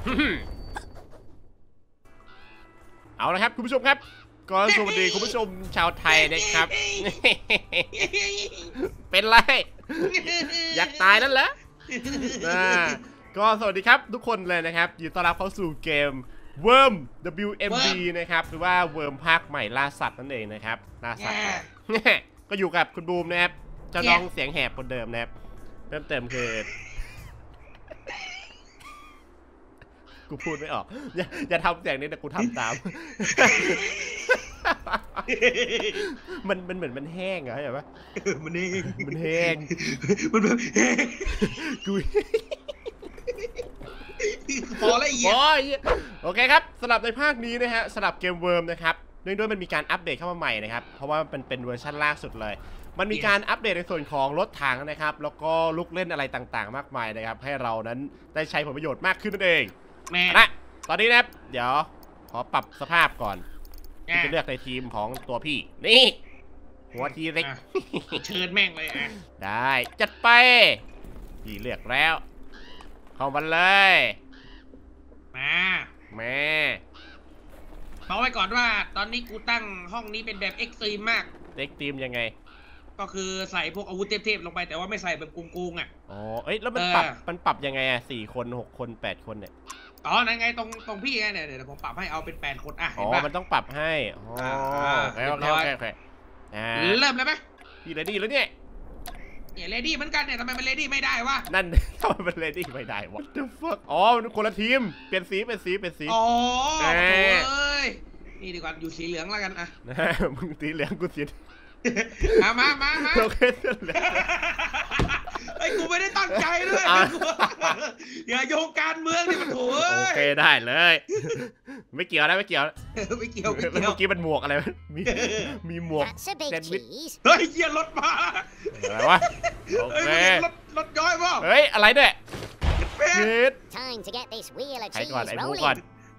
เอาละครับคุณผู้ชมครับก็สวัสดีคุณผู้ชมชาวไทยนะครับเป็นไรอยากตายนั่นแหละก็สวัสดีครับทุกคนเลยนะครับยินดีต้อนรับเข้าสู่เกม Worm WMD นะครับหรือว่า Worm ภาคใหม่ล่าสัตว์นั่นเองนะครับล่าสัตว์ก็อยู่กับคุณบูมนะครับเจ้าน้องเสียงแหบคนเดิมนะครับเพิ่มเติมคือกูพูดไม่ออกอย่าทำเสียงนี้แต่กูทำตามมันเหมือนมันแห้งอะเข้าใจปะมันแห้งมันแห้งมันแบบแห้งกูพอละเอียดโอเคครับสำหรับในภาคนี้นะฮะสำหรับเกมเวิร์มนะครับเนื่องด้วยมันมีการอัปเดตเข้ามาใหม่นะครับเพราะว่ามันเป็นเวอร์ชันล่าสุดเลยมันมีการอัปเดตในส่วนของรถถังนะครับแล้วก็ลูกเล่นอะไรต่างๆมากมายนะครับให้เรานั้นได้ใช้ผลประโยชน์มากขึ้นนั่นเองนะตอนนี้นะครับเดี๋ยวขอปรับสภาพก่อนที่จะเลือกในทีมของตัวพี่นี่หัวทีเล็กเชิญแม่งเลยอ่ะได้จัดไปพี่เลือกแล้วเข้ามาเลยแม่บอกไว้ก่อนว่าตอนนี้กูตั้งห้องนี้เป็นแบบเอ็กซ์ตรีมมากเอ็กซ์ตรีมยังไงก็คือใส่พวกอาวุธเทพๆลงไปแต่ว่าไม่ใส่แบบกุงๆอ่ะอ๋อเอ้ยแล้วมันปรับยังไงอ่ะ4 คน6 คน8 คนเนี่ยอ๋อนั่นไงตรงพี่ไงเนี่ยเดี๋ยวผมปรับให้เอาเป็น8 คนอ่ะอ๋อมันต้องปรับให้อ๋อโอเคเริ่มเลยไหมพี่เรดี้แล้วเนี่ยเลดี้เหมือนกันเนี่ยทำไมมันเลดี้ไม่ได้วะนั่นทำไมมันเลดี้ไม่ได้วะ The fuck อ๋อคนละทีมเปลี่ยนสีอ๋อเอ้ยนี่ดีกว่าอยู่สีเหลืองแล้วกันอ่ะมึงสีเหลืองกูสีมาโอเคไอ้กูไม่ได้ตั้งใจด้วยอย่าโยงการเมืองนี่มันโถโอเคได้เลยไม่เกี่ยวนะไม่เกี่ยวเมื่อกี้มันหมวกอะไรมีหมวกแซนด์วิชเฮ้ยเยี่ยรถมาอะไรวะโอเครถย้อยป่ะเฮ้ยอะไรเนี่ยใครก่อนไอ้บูก่อน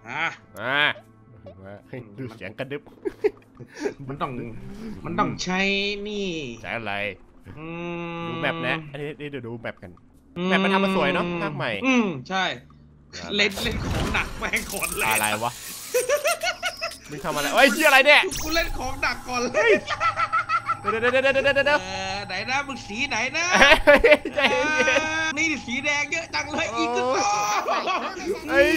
ดูเสียงกระดึบมันต้องใช้นี่ใช้อะไรดูแมปนะอันนี้เดี๋ยวดูแมปกันแมปมันทำมาสวยเนาะภาคใหม่ใช่เล่นของหนักแม่งก่อนเลยอะไรวะมึงทำอะไรเฮ้ยที่อะไรเนี่ยกูเล่นของหนักก่อนเลยเดี๋ยวไหนนะมึงสีไหนนะนี่สีแดงเยอะจังเลยอีกตัวเฮ้ย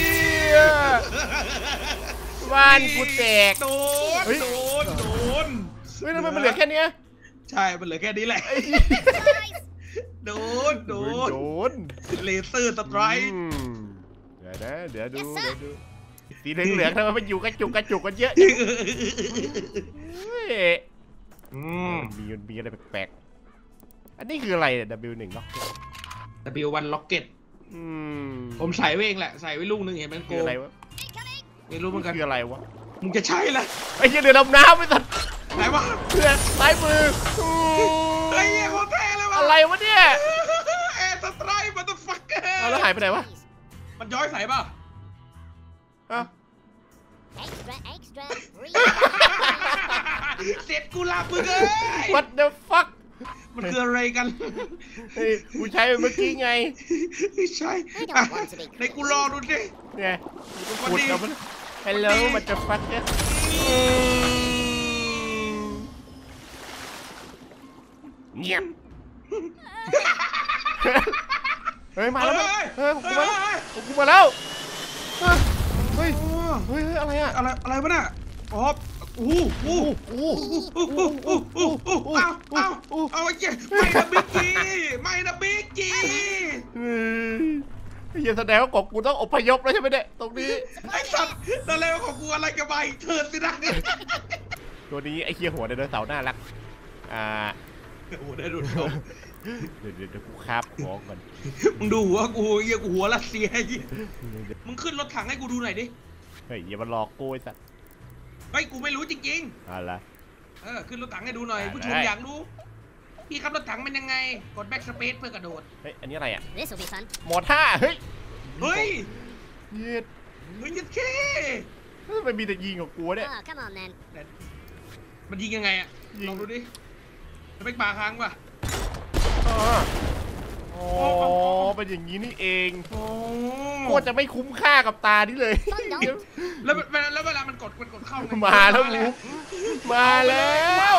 บ้านกูแตกโดนเฮ้ยทำไมมันเหลือแค่นี้ใช่มันเหลือแค่นี้แหละโดนเลเซอร์สไตร์เดี๋ยวดูสีเหลืองทำไมมันอยู่กระจุกกันเยอะมีอะไรแปลกๆอันนี้คืออะไรW1 Rocket W1 Rocket ผมใส่ไว้เองแหละใส่ไว้ลูกนึงเห็นมันโกงอะไรวะไม่รู้เหมือนกันคืออะไรวะมึงจะใช้ละไอ้เหี้ยเรือดำน้ำไปสัตว์ไหนวะเพื่อนซ้ายมือไอ้เหี้ยโคตรเท่เลยวะอะไรวะเนี่ยแอร์สไตร์มันต้องฟักเกอร์แล้วหายไปไหนวะมันย้อยใส่ป่ะเสร็จกูลามึงเลย What the fuck มันคืออะไรกันกูใช้เมื่อกี้ไงใช่ในกูรอดูดิเนี่ยพูดกับมัน Hello มันจะฟักเนี่ยเงียบเฮ้ยมาแล้วกูมาแล้วเฮ้ยอะไรอะอะไรวะน่ะอ๋อเอาไอ้เจ๊ไม่นะบิ๊กกี้อย่าแสดงว่าของกูต้องอพยพแล้วใช่ไหมเนี่ยตรงนี้ไอ้สัตว์นั่นแล้วของกูอะไรกันไปเถิดสินะตัวนี้ไอ้เหี้ยหัวไดโนเสาร์น่ารักหัวไดโนเสาร์เดี๋ยวกูคาบหัวก่อนมึงดูหัวกูเหี้ยกูหัวรัสเซียมึงขึ้นรถถังให้กูดูหน่อยดิเฮ้ยอย่ามาหลอกกูไอ้สัตว์เฮ้ยกูไม่รู้จริงๆอะไรขึ้นรถถังให้ดูหน่อยผู้ชมอยากรู้พี่ครับรถถังเป็นยังไงกดแบ็กสเปซเพื่อกระโดดเฮ้ยอันนี้อะไรอ่ะหมอท่าเฮ้ยยืดแค่มันมีแต่ยิงกับกูเนี่ยมันยิงยังไงอ่ะลองดูดิจะเป็นปลาค้างป่ะอ๋อเป็นอย่างนี้นี่เองโคตรจะไม่คุ้มค่ากับตานี่เลยแล้วเวลามันกดเข้าไงมาแล้วมูมาแล้ว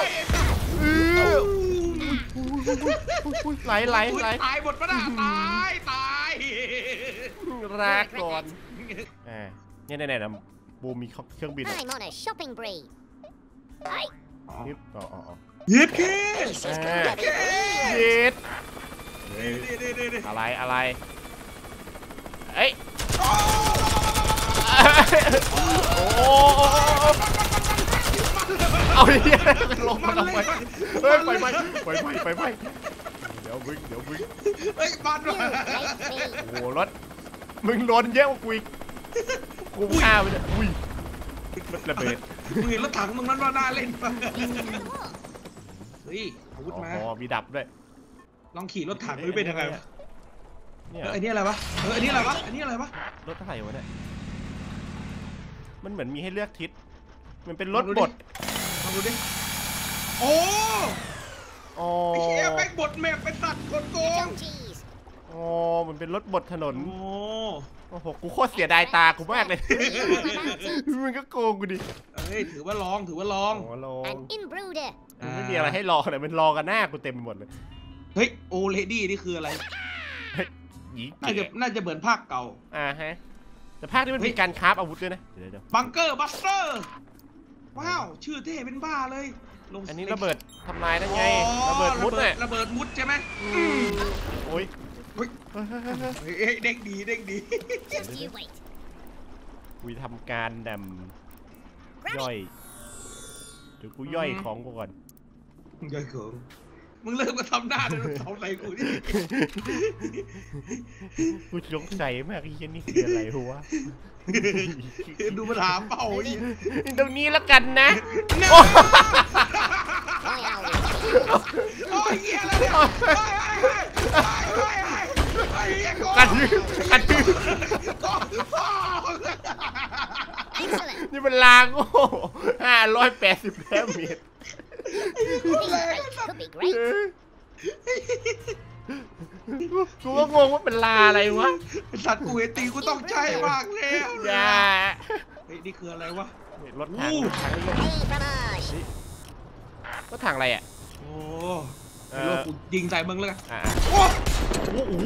ไหลตายหมดปะน่ะตายลาก่อนเนี่ยบูมมีเครื่องบิน I'm on a shopping spree. Hey, นี่อ๋อเย็ดเค this is gonna be เย็ดนี่อะไรเอ้ยโอ้เอาเนี่ยลงมาทำไมเฮ้ยไปเดี๋ยวบึ้งเฮ้ยบ้านด้วยโอ้รถมึงโดนเยอะกว่ากูอีกกูฆ่าไปเนี่ยอุ้ยรถระเบิดมึงเห็นรถถังตรงนั้นว่าน่าเล่นปะเฮ้ยอาวุธมาอ๋อมีดับด้วยลองขี่รถถังดูเป็นยังไงเนี่ยอันนี้อะไรวะอันนี้อะไรวะรถเท่าไหร่วะเนี่ยมันเหมือนมีให้เลือกทิศมันเป็นรถบดลองดูดิโอ้อ๋อไอ้เหี้ยแม่งบดแมพเป็นสัตว์คนโกง cheese. อ๋อมันเป็นรถบดถนนโอ้โอ้โหกูโคตรเสียดายตากูมากเลยมึงก็โกงกูดิเฮ้ยถือว่าลองอ๋อลอง An inbruder. ไม่มีอะไรให้รอเลยมันรอกันหน้ากูเต็มไปหมดเลยเฮ้ยโอเลดี้นี่คืออะไรหยีน่าจะเหมือนภาคเก่าฮะแต่ภาคนี้มันมีการคราฟอาวุธด้วยนะเดี๋ยวบังเกอร์บัสเตอร์ว้าวชื่อเท่เป็นบ้าเลยลงอันนี้ระเบิดทำลายนั่นไงระเบิดมุดเนี่ยระเบิดมุดใช่ไหมโอ้ยเฮ้ยเด็กดี Just you wait. กูทำการย่อยเดี๋ยวกูย่อยของกูก่อนย่อยของมึงเลิกมาทำหน้าเลยเสาใส่กูนี่กูสงสัยมากไอ้เหี้ยนี่คืออะไรวะดูมาถามเปล่าอีตรงนี้แล้วกันนะ Why are we? โอ้ยเหี้ยอะไรเนี่ยกันทืบ Excellent. นี่มันลางโง่580 แต้มเมตร Could be great. กูก็งงว่าเป็นลาอะไรวะสัตว์กูเอตีกูต้องใช้มากแล้วอย่าเฮ้ยนี่คืออะไรวะรถถัง Hey, fromage. รถถังอะไรอ่ะโอ้ไม่รู้กูยิงใส่มึงเลยโอ้โห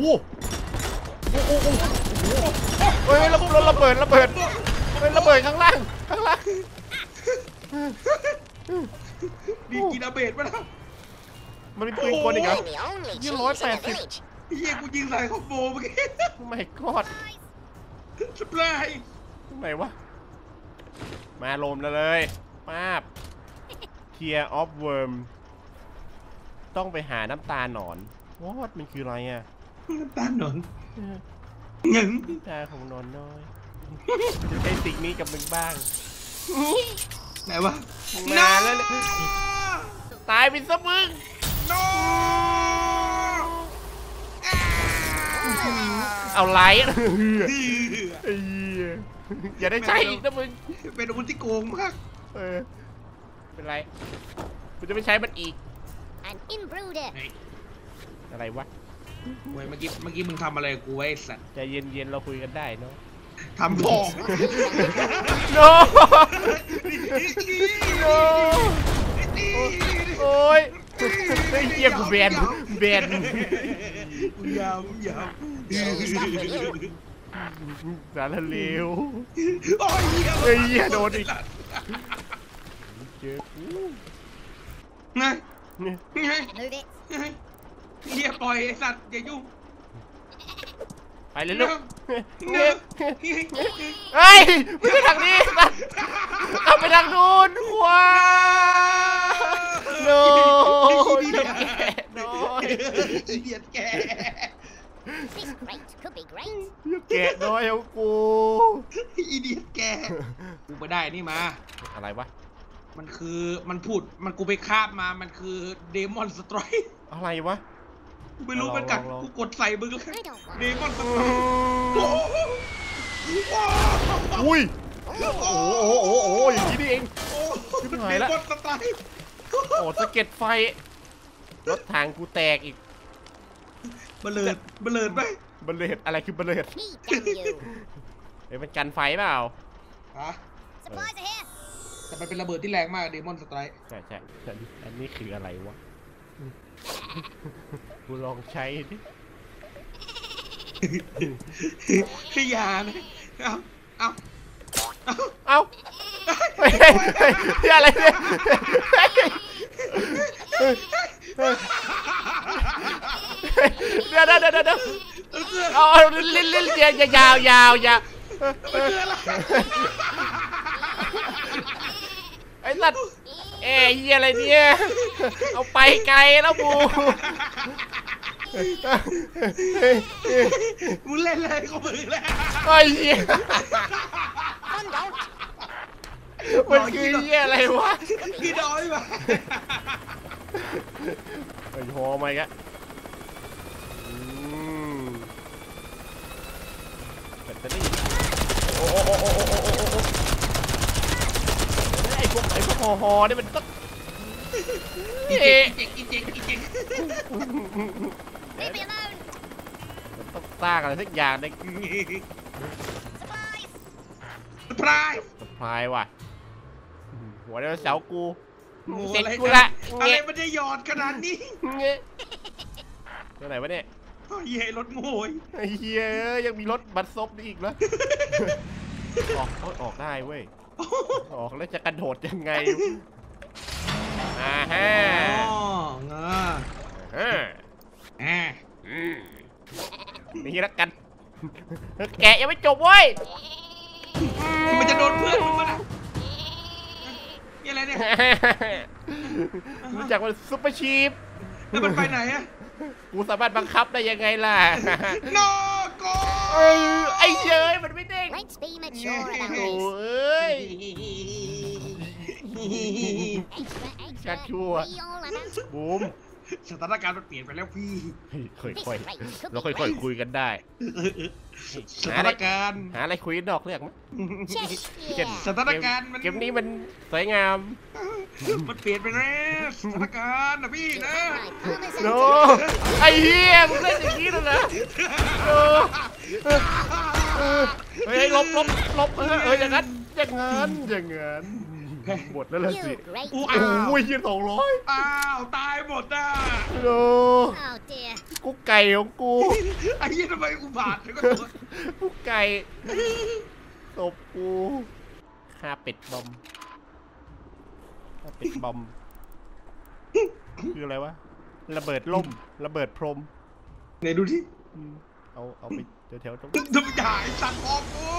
เฮ้ยระเบิดเฮ้ยระเบิดข้างล่างดีกินอาเบดมาแล้วมันมีปืนกลอีกเหรอ I'm the only You cheese lost in the my village. เฮียกูยิงใส่คอมโบเมื่อกี้ไม่กอดสเปรย์ตรงไหนวะมาลมเลยป้าบ Tear of Worm ต้องไปหาน้ำตาหนอนวอดมันคืออะไรอ่ะน้ำตาหนอนเงินน้ำตาของนอนน้อยจะใช้สิ่งนี้กับมึงบ้างไหนวะมาแล้วเนี่ยตายไปซะมึงโนเอาไลท์อย่าได้ใช้อีกนะมึงเป็นอาวุธที่โกงมากเป็นไรกูจะไม่ใช้มันอีก An inbruder. อะไรวะเว้ยเมื่อกี้มึงทำอะไรกูไอ้สัตว์ใจเย็นๆเราคุยกันได้เนาะทำพ่อโนโนโอ้ยไอ้เหี้ยกูแบนยาวสารเลวโอ้ยไอ้เหี้ยโดนอีกเจอกูไง Move it. เฮียปล่อยไอ้สัตว์อย่ายุ่งไปเลยลูกเฮ้ยไม่ไปทางนี้นะเอาไปทางนู้นว้าโน้ยน้อยเดียดแก This crate could be great. แกะน้อยเอากูอีเดียดแกกูไปได้นี่มาอะไรวะมันคือมันพูดมันกูไปคาบมามันคือเดมอนสไตรอะไรวะกูไม่รู้เหมือนกันกูกดใส่มึงเลย I don't เด want. มอนสไตรโอ้โหอุ้ยโอ้โหอย่างนี้นี่เอง ชิบหายละเดมอนสไตรโอ้สะเก็ดไฟรถถังกูแตกอีกเบลิดไหมบัลเลตอะไรคือบัลเลต Me damn you. เฮ้ยมันกันไฟเปล่าฮะ Supplies are here. แต่มันเป็นระเบิดที่แรงมากเดมอนสไตร์ใช่อันนี้คืออะไรวะกูลองใช้ดิพี่ยานะเอาเอ้าเฮ้ยอะไรเนี่ยเดี๋ยวเอาลิ้นยาวไอ้สัตว์เอ้ยอะไรเนี่ยเอาไปไกลแล้วบูมึงเล่นเลยเขามือแล้วไอ้เหี้ย Thunder. มันคือเหี้ยอะไรวะกี่ดอยมาไอ้หอมาอีกแล้วแบตเตอรี่โอ้ไอ้พวกหอนี่มันต้องอีเจ๊ก Leave me alone. มันต้องสร้างอะไรสักอย่างใน Supplies. สปรายสะพายว่ะหัวไดโนเสาร์กูโง่เสร็จอะไรกูละอะไรมันจะหยอดขนาดนี้เงี้ยตัวไหนวะเนี่ยเย่รถโง่ยไอ้เหี้ยยังมีรถบัสซบนี่อีกเหรอออกได้เว้ยออกแล้วจะกระโดดยังไงอ่าฮะงานี่ละกันแกะยังไม่จบเว้ยมันจะโดนเพื่อนมึงมั้ยนี่อะไรเนี่ยรู้จักว่าซุปเปอร์ชีฟแล้วมันไปไหนอะกูสามารถบังคับได้ยังไงล่ะโนโกไอ้เย้ยมันไม่เด้ง Let's be mature โอ้ about this. เอ้ย Extra, extra. Chat chua. We all about บูมสถานการณ์มันเปลี่ยนไปแล้วพี่ค่อยๆเราค่อยๆคุยกันได้สถานการณ์หาอะไรคุยนอกเรื่องมั้ย check. เก็บ Yeah. สถานการณ์มันเกมนี้มันสวยงามมันเปลี่ยนไปแล้วสถานการณ์นะพี่นะ My promise โน and ไอ้เหี้ยมึงเล่นอย่างนี้แล้วนะโอ้เฮ้ยลบอย่างนั้นหมดแล้วล่ะสิ you great. โอ้ยยี่200 อ้าวตายหมดอ่ะโน Oh dear. กุ๊กไก่ของกูไอ้ยี่ทำไมอุบาทถึงก็ตัวกุ๊กไก่ตบกูฆ่าเป็ดบอมคืออะไรวะระเบิดล่มระเบิดพรมไหนดูที่เอาไปแถวๆตรงจะไปถ่ายสั่งออกกู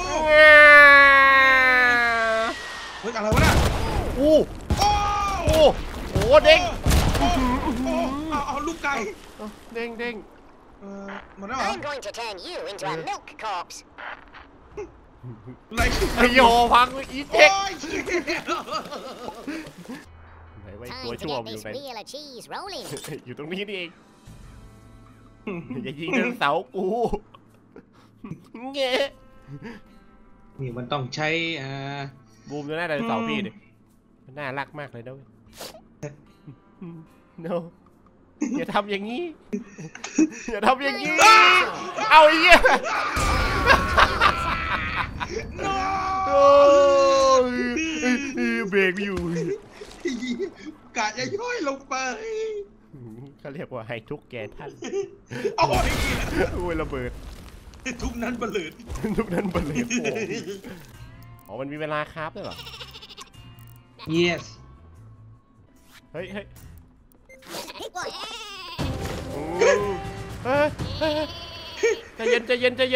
เฮ้ยอะไรวะเนี่ยโอ้โอ้โหเด้งเอาลูกไก่เด้งหมดแล้วเหรอ I'm going to turn you into a milk corpse. อะไรไอ้โยพังอีโอ้เจ็กยไหนไว้ตัว Time to ช่วม get อยู่ this ไหน reel of cheese rolling. อยู่ตรงนี้นี่เองอย่ายิงเดินเสากูเงี้ยนี่มันต้องใช้บูมดูหน้าเดินเสาพี่ดิมันน่ารักมากเลยด้วยโนอย่าทำอย่างนี้อย่าทำอย่างนี้เอาไอ้เหี้ยโอ้ยเบรกอยู่กะจะย่อยลงไปเขาเรียกว่าให้ทุกแกท่านโอ้ยโอ้ยระเบิดทุกนั้นบลืดทุกนั้นบรรเลงอ๋อมันมีเวลาคราฟด้วยเหรอ yes เฮ้ย What? ใจเย็น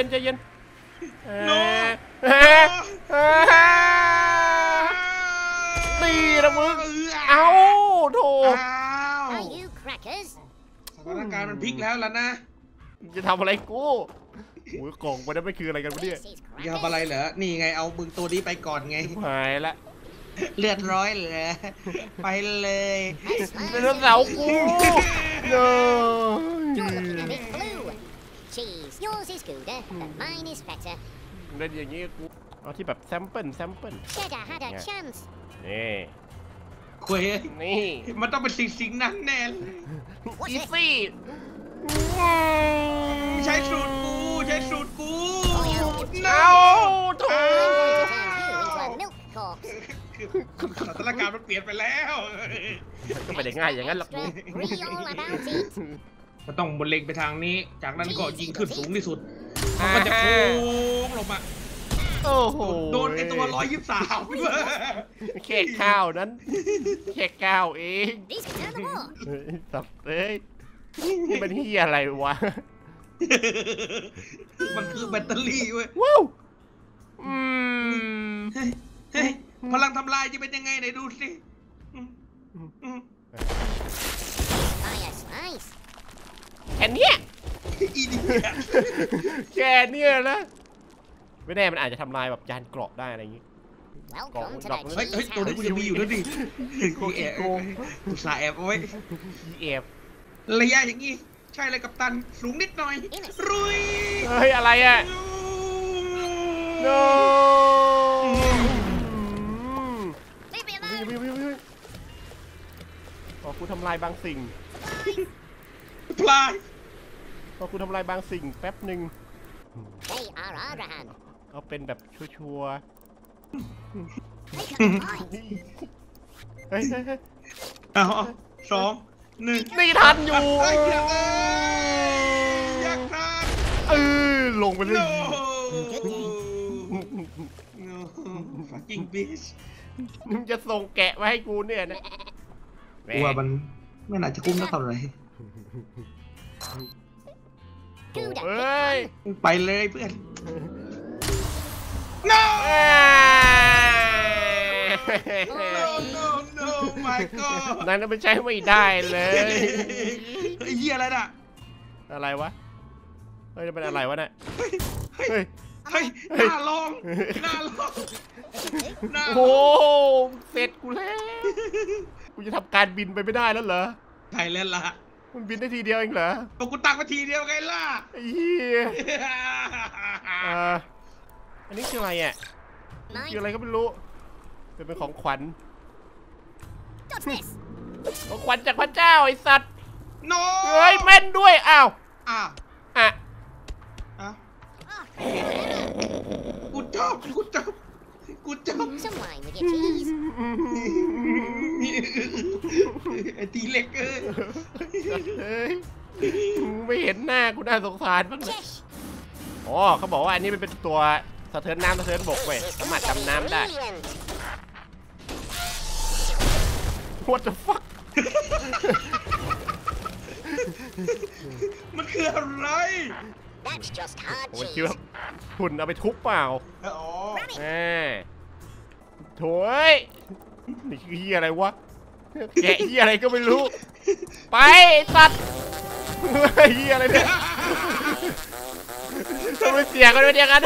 ตีนะมึงเอาโถ Are you crackers? สถานการณ์มันพลิกแล้วล่ะนะจะทำอะไรกูโอ้ยกล่องมันไม่คืออะไรกันวะเนี่ย This is อย่าทำอะไร crackers. เหรอนี่ไงเอามึงตัวนี้ไปก่อนไงหายละเลือดร้อยเหรอไปเลยเป็นเสากูโน You're looking a bit blue. Cheese. Yours is gooder, but mine is better. เล่นอย่างงี้กูเอาที่แบบแซมเปิล Cheddar had a chance. นี่คุยนี่มันต้องเป็นสิ่งนั้นแน่เลย What's อี this? ซี่ใช้สูตรกูใช้เอาโถ I'm going to turn you into a milk corpse. คือสถานการณ์มันเปลี่ยนไปแล้วก็ไม่ได้ง่ายอย่างนั้นหรอกมึง Extra, read all about it. ก็ต้องบนเล็งไปทางนี้ จากนั้นก็ยิงขึ้นสูงที่สุดมันก็จะโค้งลงมาโอ้โหโดนไอตัว123ด้วยแค่ข้าวนั้นแค่ข้าวเอง These can turn the war. เฮ้ยสับเอ้ยนี่มันเฮียอะไรวะมันคือแบตเตอรี่เว้ยว้าวเฮ้ยพลังทำลายจะเป็นยังไงไหนดูสิ Fire slice. แค่เนี้ยอีนี่แค่เนี้ยนะไม่แน่มันอาจจะทำลายแบบยานเกราะได้อะไรอย่างงี้ Welcome to เฮ้ย the ตัวนี้ cheese กูจะมีอยู่แล้วดิกูแอบโกงกูสาแอบเอาไว้เอฟระยะอย่างงี้ใช่เลยกับตันสูงนิดหน่อยรุยเฮ้ยอะไรอ่ะ no Leave me วิว alone. วิววิววิวพอกูทำลายบางสิ่งพลายพอกูทำลายบางสิ่งแป๊บหนึ่ง They are Abraham. เอาเป็นแบบชัวร์ They can fight. ๆเฮ้ยเฮ้ยเฮ้ยเอา2 1 นี่ทันอยู่ไอ้เหี้ยอยากทานลงไปเลย no fucking bitch มึงจะส่งแกะมาให้กูเนี่ยนะกลัวมันไม่น่าจะคุ้มเท่าไหร่โถ่เอ้ยไปเลยเพื่อน no no no no my god นั่นไม่ใช่ไม่ได้เลยไอ้เหี้ยอะไรน่ะอะไรวะ เฮ้ยจะเป็นอะไรวะเนี่ย เฮ้ยเฮ้ยหน้าลองหน้าลองหน้าลโอ้องโหเสร็จกูแล้ว กูจะทำการบินไปไม่ได้แล้วเหรอไทยเล่นละมันบินได้ทีเดียวเองเหรอปกูตักมาทีเดียวไงล่ะไอ้เหี้ยอันนี้คืออะไรอ่ะ คืออะไรก็ไม่รู้ เป็นของขวัญ What's this? ของขวัญจากพระเจ้าไอ้สัตว์โนเฮ้ยแม่นด้วย อ้าวอ่ะอ่ะอ่ะ Oh, กูชอบกูชอบกูชอบ some wine with your cheese. ไอ้ตีเล็กเอ้ยเฮ้ยไม่เห็นหน้ากูน่าสงสารบ้างเลย Chesh. อ๋อเขาบอกว่าอันนี้มันเป็นตัวสะเทินน้ำสะเทินบกเว้ยสามารถดำน้ำได้ Brilliant. What the fuck มันคืออะไร That's just hard โอ้ย cheese. คิดว่าหุ่นเอาไปทุบเปล่าอ๋อ Rabbit. แหมโถ่เอ้ยนี่คือเฮียอะไรวะ แกะเฮียอะไรก็ไม่รู้ ไปไอ้สัตว์เฮียอะไรเนี่ยทำไมเสียกันไม่เดียวกัน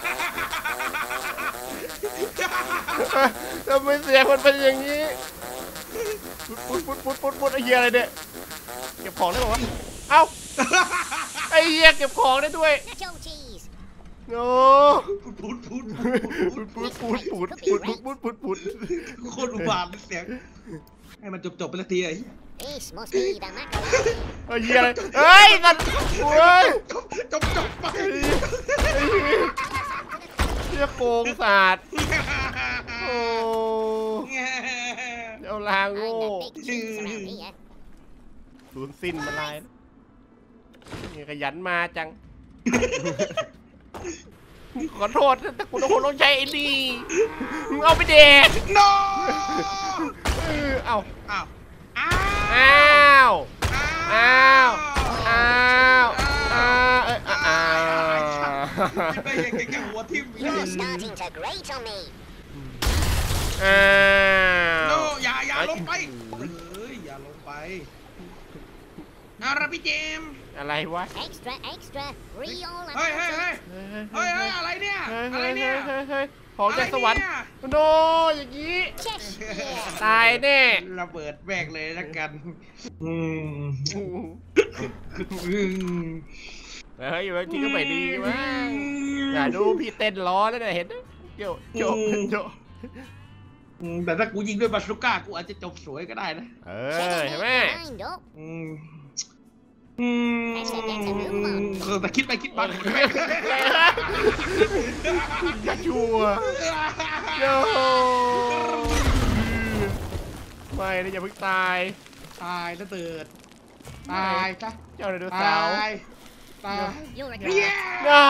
ทำไมเสียคนเป็นอย่างนี้ปุ๊ดไอ้เฮียอะไรเนี่ยเก็บของได้ป่าวะเอ้าไอ้เฮียเก็บของได้ด้วย Nacho cheese. โอ้พูดปุดโคตรอุบาทเสียงให้มันจบไปสักทีไอ้ This must be the macaroni. ไอ้เฮียอะไรเฮ้ยสัตว์เฮ้ยจบไปเฮียโกงศาสตร์โอ้เอาลาง I'm โง่ the big cheese around here. สูญสิ้นมาลายนี่ขยันมาจัง ขอโทษแต่กูต้องใช้ไอ้นี่มึงเอาไปเด็กโนเอาอ้าวอ้าวอ้าวอ้าวอ้าวไม่ยังแกหัวทิ่ม You're starting to grate on me. อ้าโนวอย่าลงไปอย่าลงไปอาราพี่เจมอะไรวะ Extra, extra. Real เฮ้ย about เฮ้ย it. เฮ้ยอะไรเนี่ยอะไรเนี่ยเฮ้ยของจากสวรรค์อะไรเนี่ยโนอย่างนี้ Chesh. Yeah. ตายแน่ระเบิดแบกเลยละกันเฮ้ยบางทีก็ไม่ดีมั้งอย่าดูพี่เต้นล้อแล้วเนี่ยเห็นไหมโยแต่ถ้ากูยิงด้วยบาซูก้ากูอาจจะจบสวยก็ได้นะเห็นไหม Lined up. แต่คิดไปคิดมาอย่าชัวโย่ไม่นะอย่าเพิ่งตายตายแล้วเติร์ดตายจ้ะเจ้าไดโนเสาร์ตาย You're a เย้โย่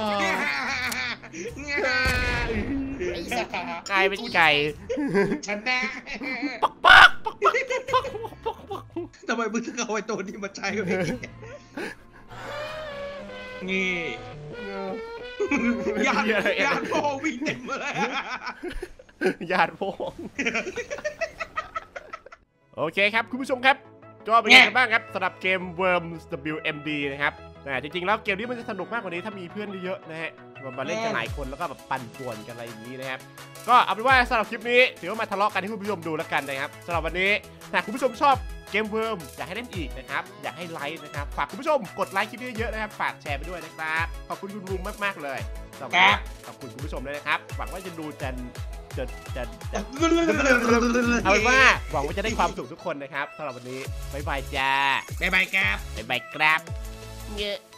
กลายเป็นไก่ฉันแน่ทำไมมึงถึงเอาไอ้ตัวนี้มาใช้ไว้งี้ยานพ่อวิ่งเต็มเลยญาติพงโอเคครับคุณผู้ชมครับก็เป็นไงกันบ้างครับสำหรับเกม Worms WMD นะครับแต่จริงๆแล้วเกมนี้มันจะสนุกมากกว่านี้ถ้ามีเพื่อนเยอะๆนะฮะมาเล่นกันหลายคนแล้วก็แบบปั่นป่วนกันอะไรอย่างนี้นะครับก็เอาเป็นว่าสำหรับคลิปนี้ถือว่ามาทะเลาะกันให้คุณผู้ชมดูแล้วกันนะครับสำหรับวันนี้ถ้าคุณผู้ชมชอบเกม Worms อยากให้เล่นอีกนะครับอยากให้ไลค์นะครับฝากคุณผู้ชมกดไลค์คลิปนี้เยอะๆนะครับฝากแชร์ไปด้วยนะครับขอบคุณคุณลุงมากๆเลยขอบคุณคุณผู้ชมด้วยนะครับหวังว่าจะดูจะเอาเป็นว่าหวังว่าจะได้ความสุขทุกคนนะครับสำหรับวันนี้บ๊ายบายจ้าบ๊ายบายครับบ๊ายบายครับเงอะ